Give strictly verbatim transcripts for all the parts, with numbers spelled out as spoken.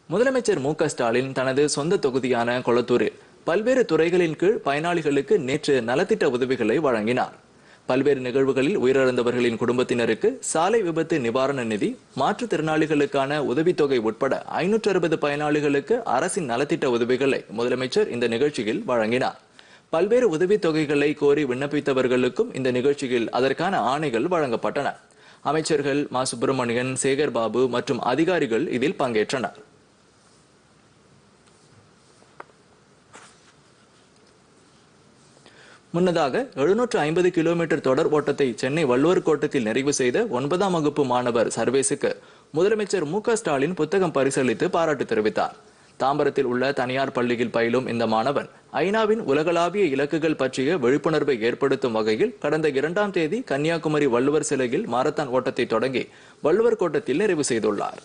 முதலமைச்சர் மு க ஸ்டாலின் தனது சொந்த தொகுதியான கொளத்தூரில் பல்வேறு துறைகளின் கீழ் பயனாளிகளுக்கு நேற்று நலத்திட்ட உதவிகளை வழங்கினார். பல்வேறு நிகழ்வுகளில் உயிரிழந்தவர்களின் குடும்பத்தினருக்கு சாலை விபத்து நிவாரண நிதி, மாற்றுத்திறனாளிகளுக்கான உதவித்தொகை உட்பட ஐநூற்று அறுபது பயனாளிகளுக்கு அரசின் நலத்திட்ட உதவிகளை முதலமைச்சர் இந்த நிகழ்ச்சியில் வழங்கினார். பல்வேறு உதவித்தொகைகளை கோரி விண்ணப்பித்தவர்களுக்கும் இந்த நிகழ்ச்சியில் அதற்கான ஆணைகள் வழங்கப்பட்டன. அமைச்சர்கள் மா சுப்பிரமணியன், சேகர் பாபு மற்றும் அதிகாரிகள் இதில் பங்கேற்றனர். முன்னதாக எழுநூற்று ஐம்பது கிலோமீட்டர் தொடர் ஓட்டத்தை சென்னை வள்ளுவர் கோட்டத்தில் நிறைவு செய்த ஒன்பதாம் வகுப்பு மாணவர் சர்வேசுக்கு முதலமைச்சர் மு க ஸ்டாலின் புத்தகம் பரிசளித்து பாராட்டு தெரிவித்தார். தாம்பரத்தில் உள்ள தனியார் பள்ளியில் பயிலும் இந்த மாணவன் ஐநாவின் உலகளாவிய இலக்குகள் பற்றிய விழிப்புணர்வை ஏற்படுத்தும் வகையில் கடந்த இரண்டாம் தேதி கன்னியாகுமரி வள்ளுவர் சிலையில் மாரத்தான் ஓட்டத்தை தொடங்கி வள்ளுவர் கோட்டத்தில் நிறைவு செய்துள்ளார்.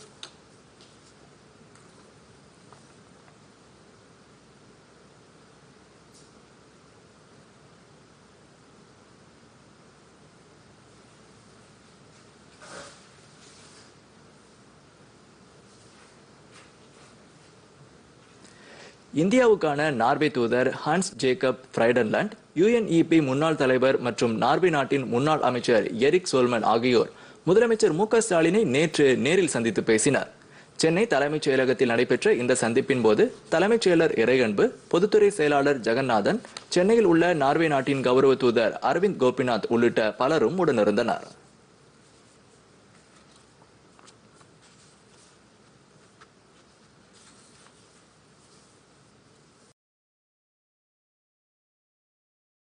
இந்தியாவுக்கான நார்வே தூதர் Hans Jacob Frydenlund, U N E P முன்னாள் தலைவர் மற்றும் நார்வே நாட்டின் முன்னாள் அமைச்சர் எரிக் சோல்மன் ஆகியோர் முதலமைச்சர் மு க ஸ்டாலினை நேற்று நேரில் சந்தித்து பேசினர். சென்னை தலைமைச் செயலகத்தில் நடைபெற்ற இந்த சந்திப்பின் போது தலைமைச் செயலர் இறையன்பு, பொதுத்துறை செயலாளர் ஜெகநாதன், சென்னையில் உள்ள நார்வே நாட்டின் கௌரவ தூதர் அரவிந்த் கோபிநாத் உள்ளிட்ட பலரும் உடனிருந்தனர்.